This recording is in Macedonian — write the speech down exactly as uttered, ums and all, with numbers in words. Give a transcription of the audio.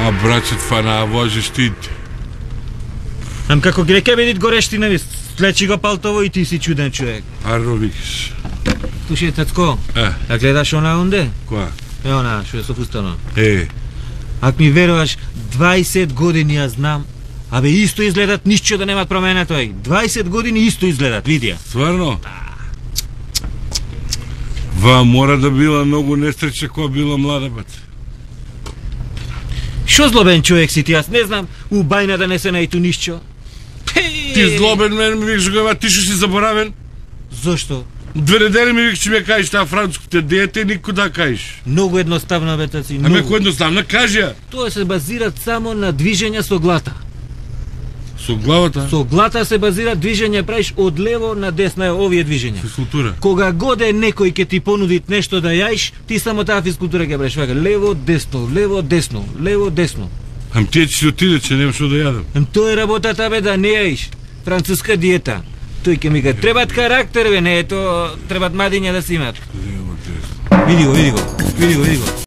А брачът фана вожи щит. Ам како ги река бедит горещина ви, слечи го палтово и ти си чуден човек. Арно викаш. Слушай, Цацко, Е. да гледаш она онде? Која? Е, она, што е со фустано. Е. Ако ми веруваш, дваесет години ја знам, абе исто изгледат, ништо да немат промена тој. дваесет години исто изгледат, види ја. Стварно? Ва мора да била многу несреќа кога била млада бат. Шо злобен човек си ти, јас не знам, у бајна да не се најту ништо. Ти злобен мен ми викаш го, ти што си заборавен? Зошто? Две недели ми викаш ми ја кажеш таа француските диете, никој да кажеш. Многу едноставно, бетаци, Аме многу. кој едноставно кажи ја. Тоа се базираат само на движење со глата. Со главата? Со глата се базира движење, правиш од лево на десно, е овие движења. Физкултура. Кога годе некој ќе ти понуди нешто да јаиш, ти само таа физкултура ќе правиш вака, лево, десно, лево, десно, лево, десно. Ам тие ќе си отиде, че нема што да јадам. Ем тоа е работата, бе, да не јаиш. Француска диета. Тој ќе ми га требат карактер, бе, не ето, требат мадиња да си имат. Лево, десно. Види го, види го, види го, види го.